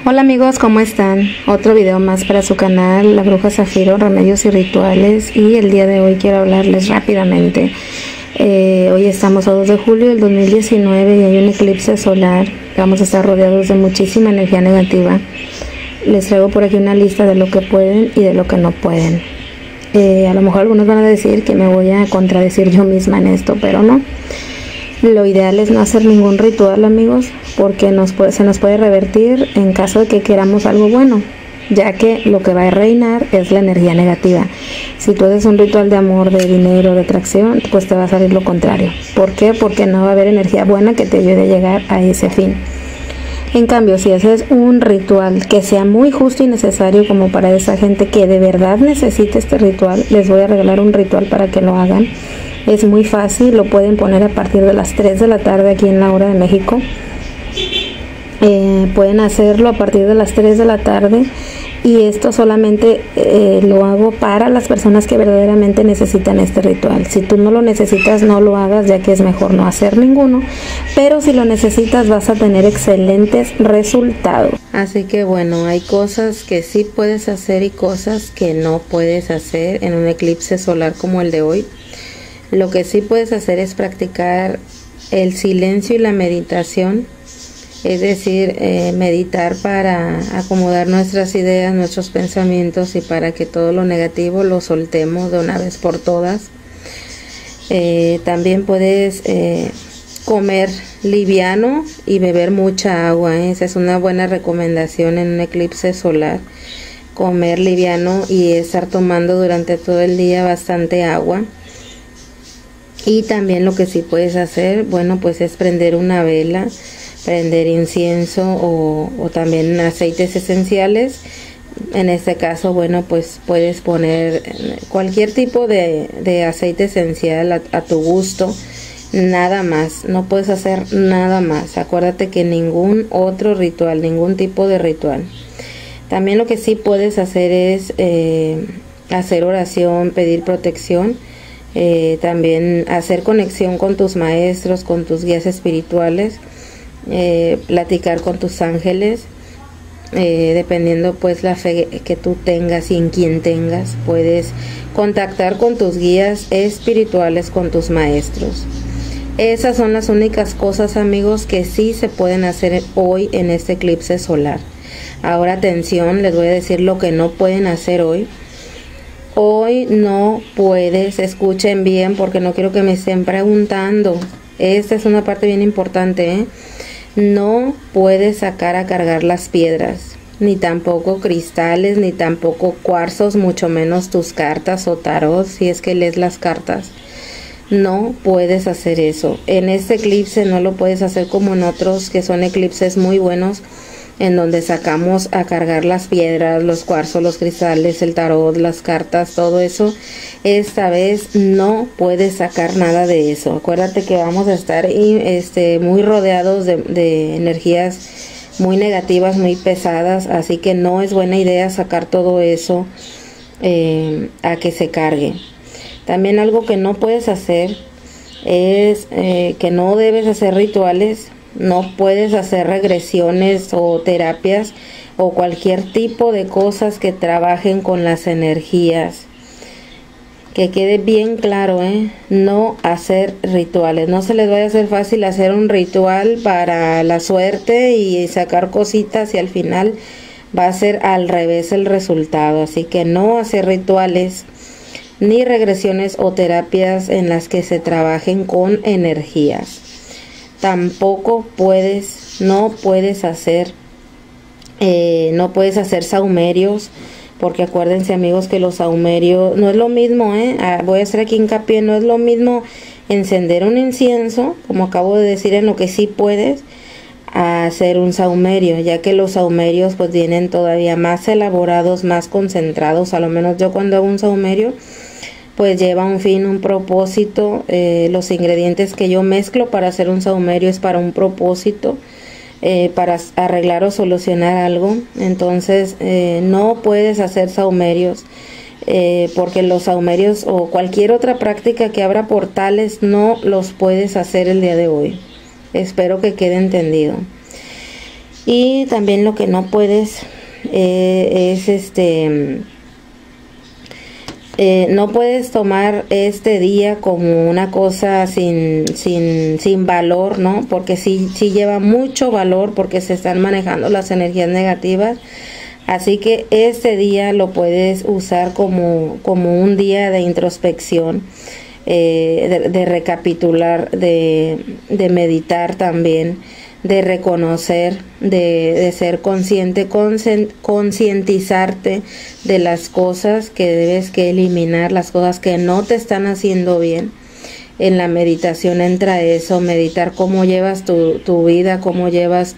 Hola amigos, ¿cómo están? Otro video más para su canal, La Bruja Zafiro, Remedios y Rituales. Y el día de hoy quiero hablarles rápidamente. Hoy estamos a 2 de julio del 2019 y hay un eclipse solar. Vamos a estar rodeados de muchísima energía negativa. Les traigo por aquí una lista de lo que pueden y de lo que no pueden. A lo mejor algunos van a decir que me voy a contradecir yo misma en esto, pero no. Lo ideal es no hacer ningún ritual, amigos, porque se nos puede revertir en caso de que queramos algo bueno, ya que lo que va a reinar es la energía negativa. Si tú haces un ritual de amor, de dinero, de atracción, pues te va a salir lo contrario. ¿Por qué? Porque no va a haber energía buena que te ayude a llegar a ese fin. En cambio, si haces un ritual que sea muy justo y necesario como para esa gente que de verdad necesita este ritual, les voy a regalar un ritual para que lo hagan. Es muy fácil, lo pueden poner a partir de las 3 de la tarde aquí en la hora de México. Pueden hacerlo a partir de las 3 de la tarde y esto solamente lo hago para las personas que verdaderamente necesitan este ritual. Si tú no lo necesitas, no lo hagas, ya que es mejor no hacer ninguno, pero si lo necesitas vas a tener excelentes resultados. Así que bueno, hay cosas que sí puedes hacer y cosas que no puedes hacer en un eclipse solar como el de hoy. Lo que sí puedes hacer es practicar el silencio y la meditación, es decir, meditar para acomodar nuestras ideas, nuestros pensamientos y para que todo lo negativo lo soltemos de una vez por todas. También puedes comer liviano y beber mucha agua, Esa es una buena recomendación en un eclipse solar, comer liviano y estar tomando durante todo el día bastante agua. Y también lo que sí puedes hacer, bueno, pues es prender una vela, prender incienso o también aceites esenciales. En este caso, bueno, pues puedes poner cualquier tipo de aceite esencial a tu gusto, nada más, no puedes hacer nada más. Acuérdate que ningún otro ritual, ningún tipo de ritual. También lo que sí puedes hacer es hacer oración, pedir protección. También hacer conexión con tus maestros, con tus guías espirituales, platicar con tus ángeles, dependiendo pues la fe que tú tengas y en quien tengas, puedes contactar con tus guías espirituales, con tus maestros. Esas son las únicas cosas, amigos, que sí se pueden hacer hoy en este eclipse solar. Ahora atención, les voy a decir lo que no pueden hacer hoy. Hoy no puedes, escuchen bien porque no quiero que me estén preguntando. Esta es una parte bien importante, No puedes sacar a cargar las piedras, ni tampoco cristales, ni tampoco cuarzos, mucho menos tus cartas o tarot, si es que lees las cartas. No puedes hacer eso. En este eclipse no lo puedes hacer como en otros que son eclipses muy buenos, en donde sacamos a cargar las piedras, los cuarzos, los cristales, el tarot, las cartas, todo eso. Esta vez no puedes sacar nada de eso. Acuérdate que vamos a estar muy rodeados de energías muy negativas, muy pesadas, así que no es buena idea sacar todo eso a que se cargue. También algo que no puedes hacer es que no debes hacer rituales. No puedes hacer regresiones o terapias o cualquier tipo de cosas que trabajen con las energías. Que quede bien claro, no hacer rituales. No se les vaya a hacer fácil hacer un ritual para la suerte y sacar cositas y al final va a ser al revés el resultado. Así que no hacer rituales ni regresiones o terapias en las que se trabajen con energías. Tampoco no puedes hacer sahumerios, porque acuérdense, amigos, que los sahumerios no es lo mismo, voy a hacer aquí hincapié, no es lo mismo encender un incienso, como acabo de decir, en lo que sí puedes, a hacer un sahumerio, ya que los sahumerios pues vienen todavía más elaborados, más concentrados. A lo menos yo cuando hago un sahumerio pues lleva un fin, un propósito. Los ingredientes que yo mezclo para hacer un sahumerio es para un propósito, para arreglar o solucionar algo. Entonces no puedes hacer sahumerios, porque los sahumerios o cualquier otra práctica que abra portales no los puedes hacer el día de hoy. Espero que quede entendido. Y también lo que no puedes es no puedes tomar este día como una cosa sin valor, ¿no? Porque sí lleva mucho valor, porque se están manejando las energías negativas. Así que este día lo puedes usar como un día de introspección, de recapitular, de meditar también, de reconocer, de ser consciente, concientizarte de las cosas que debes que eliminar, las cosas que no te están haciendo bien. En la meditación entra eso, meditar cómo llevas tu vida, cómo llevas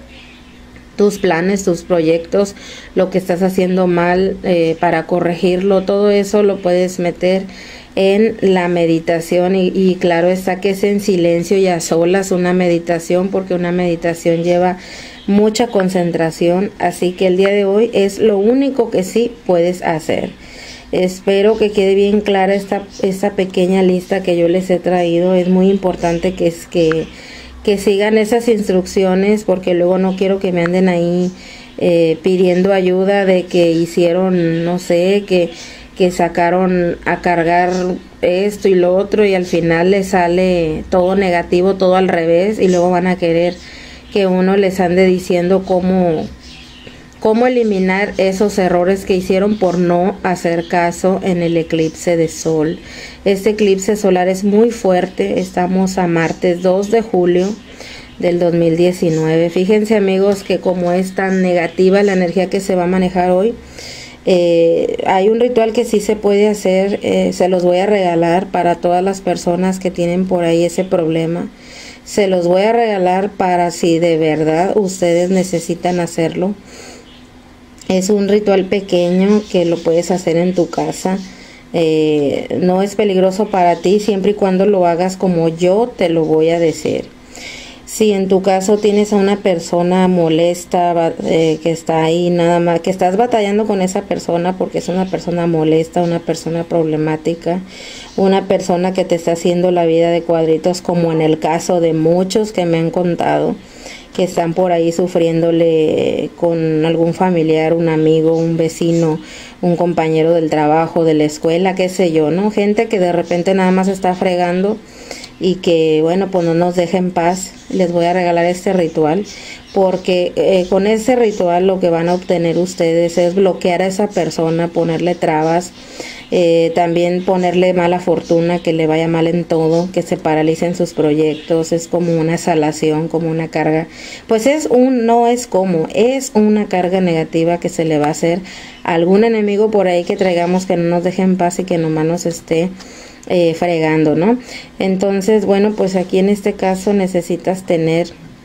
tus planes, tus proyectos, lo que estás haciendo mal, para corregirlo. Todo eso lo puedes meter en la meditación y claro está que es en silencio y a solas una meditación, porque una meditación lleva mucha concentración. Así que el día de hoy es lo único que sí puedes hacer. Espero que quede bien clara esta pequeña lista que yo les he traído. Es muy importante que sigan esas instrucciones, porque luego no quiero que me anden ahí pidiendo ayuda de que hicieron, no sé, que sacaron a cargar esto y lo otro y al final les sale todo negativo, todo al revés, y luego van a querer que uno les ande diciendo cómo eliminar esos errores que hicieron por no hacer caso en el eclipse de sol. Este eclipse solar es muy fuerte. Estamos a martes 2 de julio del 2019. Fíjense, amigos, que como es tan negativa la energía que se va a manejar hoy, hay un ritual que sí se puede hacer. Se los voy a regalar para todas las personas que tienen por ahí ese problema. Se los voy a regalar para si de verdad ustedes necesitan hacerlo. Es un ritual pequeño que lo puedes hacer en tu casa. No es peligroso para ti siempre y cuando lo hagas como yo te lo voy a decir. Si en tu caso tienes a una persona molesta, que está ahí nada más, que estás batallando con esa persona porque es una persona molesta, una persona problemática, una persona que te está haciendo la vida de cuadritos, como en el caso de muchos que me han contado, que están por ahí sufriéndole con algún familiar, un amigo, un vecino, un compañero del trabajo, de la escuela, qué sé yo, ¿no? Gente que de repente nada más está fregando y que, bueno, pues no nos deja en paz. Les voy a regalar este ritual, porque con ese ritual lo que van a obtener ustedes es bloquear a esa persona, ponerle trabas, también ponerle mala fortuna, que le vaya mal en todo, que se paralicen sus proyectos. Es como una exhalación, como una carga, pues es una carga negativa que se le va a hacer a algún enemigo por ahí que traigamos, que no nos deje en paz y que nomás nos esté fregando, ¿no? Entonces, bueno, pues aquí en este caso necesitas tener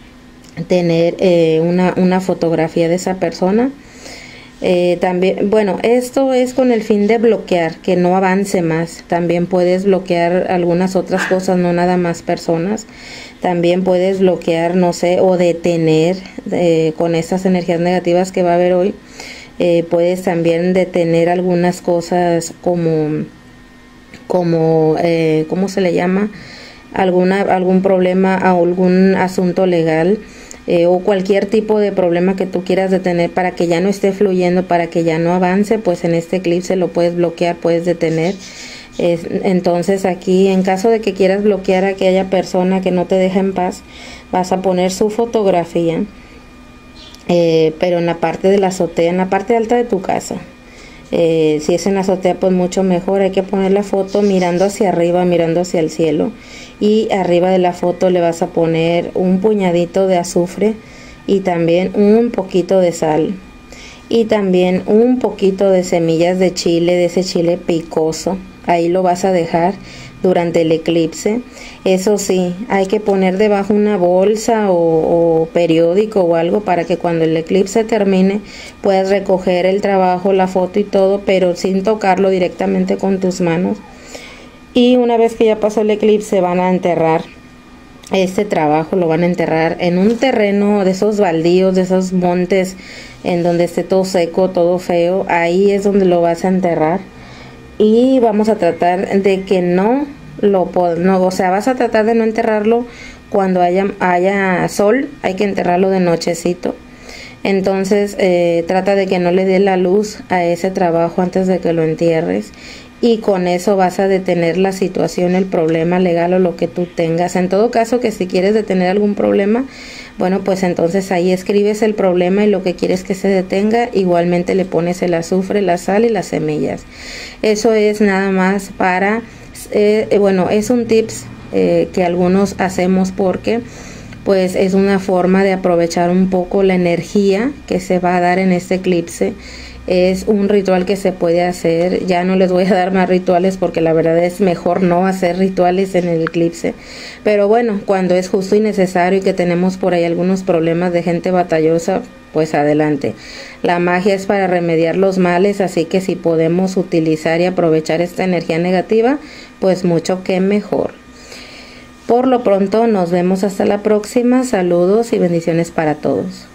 una fotografía de esa persona. También, bueno, esto es con el fin de bloquear, que no avance más. También puedes bloquear algunas otras cosas, no nada más personas. También puedes bloquear, no sé, o detener con estas energías negativas que va a haber hoy. Puedes también detener algunas cosas como ¿cómo se le llama? Algún problema, algún asunto legal, o cualquier tipo de problema que tú quieras detener para que ya no esté fluyendo, para que ya no avance. Pues en este eclipse lo puedes bloquear, puedes detener. Entonces aquí, en caso de que quieras bloquear a aquella persona que no te deja en paz, vas a poner su fotografía, pero en la parte de la azotea, en la parte alta de tu casa. Si es en la azotea, pues mucho mejor. Hay que poner la foto mirando hacia arriba, mirando hacia el cielo, y arriba de la foto le vas a poner un puñadito de azufre y también un poquito de sal y también un poquito de semillas de chile, de ese chile picoso. Ahí lo vas a dejar durante el eclipse. Eso sí, hay que poner debajo una bolsa o periódico o algo, para que cuando el eclipse termine puedas recoger el trabajo, la foto y todo, pero sin tocarlo directamente con tus manos. Y una vez que ya pasó el eclipse, van a enterrar este trabajo, lo van a enterrar en un terreno de esos baldíos, de esos montes en donde esté todo seco, todo feo. Ahí es donde lo vas a enterrar. Y vamos a tratar de que vas a tratar de no enterrarlo cuando haya sol. Hay que enterrarlo de nochecito, Entonces trata de que no le dé la luz a ese trabajo antes de que lo entierres, y con eso vas a detener la situación, el problema legal o lo que tú tengas. En todo caso, que si quieres detener algún problema, bueno, pues entonces ahí escribes el problema y lo que quieres que se detenga. Igualmente le pones el azufre, la sal y las semillas. Eso es nada más para, bueno, es un tips que algunos hacemos porque pues es una forma de aprovechar un poco la energía que se va a dar en este eclipse. Es un ritual que se puede hacer. Ya no les voy a dar más rituales porque la verdad es mejor no hacer rituales en el eclipse, pero bueno, cuando es justo y necesario y que tenemos por ahí algunos problemas de gente batallosa, pues adelante. La magia es para remediar los males, así que si podemos utilizar y aprovechar esta energía negativa, pues mucho que mejor. Por lo pronto nos vemos hasta la próxima. Saludos y bendiciones para todos.